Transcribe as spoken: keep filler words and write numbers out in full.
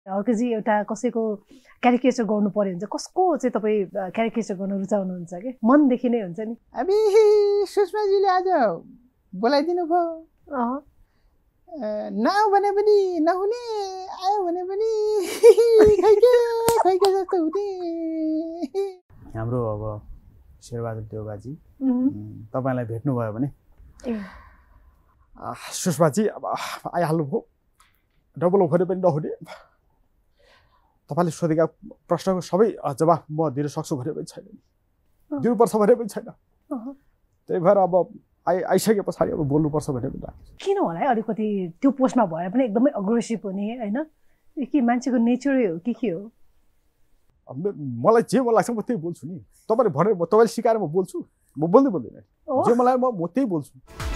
हर्कजी एउटा कसैको क्यारिकेचर गर्नु पर्यो भने चाहिँ कसको चाहिँ तपाईँ क्यारिकेचर गर्न रुचाउनुहुन्छ कि मनदेखि नै हुन्छ नि? अबि सुषमाजीले आज बोलाइदिनु भयो, नआऊ भने पनि नहुने, आयो भने पनि खैके खैके जस्तो हुने। हाम्रो अब शेरबहादुर देउबाजी तपाईँलाई भेट्नुभयो भने सुषमाजी अब आइहाल्नु भयो, डबल ओभर पनि नहुने, तपाईँले सोधेका प्रश्नको सबै जवाफ म दिन सक्छु भने पनि छैन, दिनुपर्छ भने पनि छैन। त्यही भएर अब आइ आइसके पछाडि अब बोल्नुपर्छ भने पनि लाग्छ। किन होला है अलिकति त्यो पोस्टमा भएर पनि एकदमै अग्रेसिभ हुने होइन? कि मान्छेको नेचरै हो कि के हो? मलाई जे मन लाग्छ म त्यही बोल्छु नि। तपाईँले भनेर म तपाईँले सिकाएर म बोल्छु, म बोल्दै बोल्दैन, जे मलाई म त्यही बोल्छु।